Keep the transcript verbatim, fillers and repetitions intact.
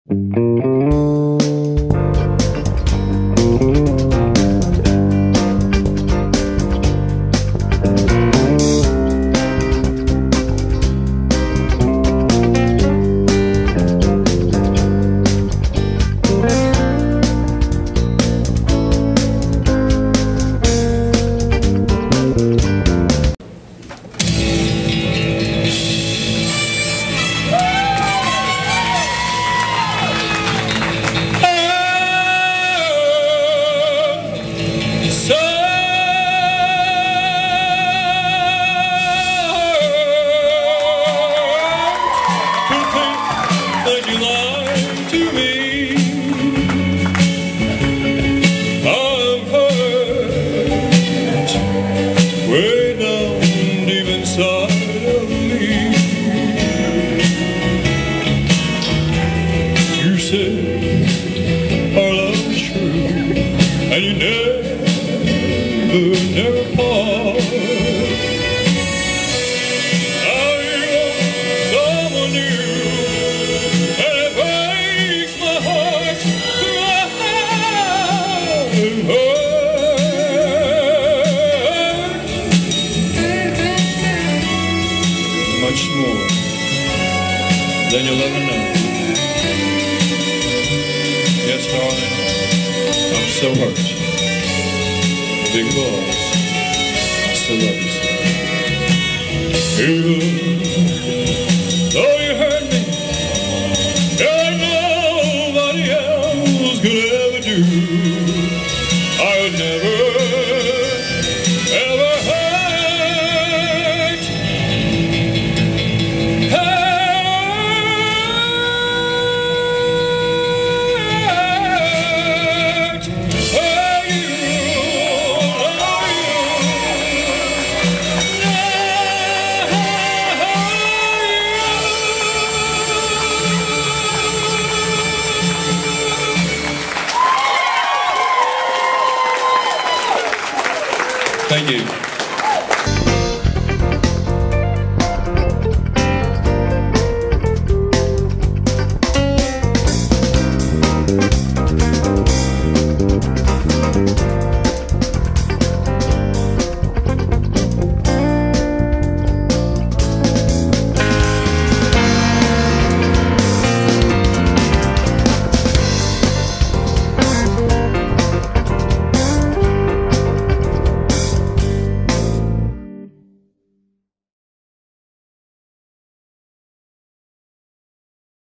Our love is true, and you never, never part. Now you're someone new, and it breaks my heart to hurt. Much more than you'll ever know. Yes, darling, I'm so hurt because I still love you. Even though you hurt me, and nobody else could ever do, I would never, ever hurt. hurt. Thank you.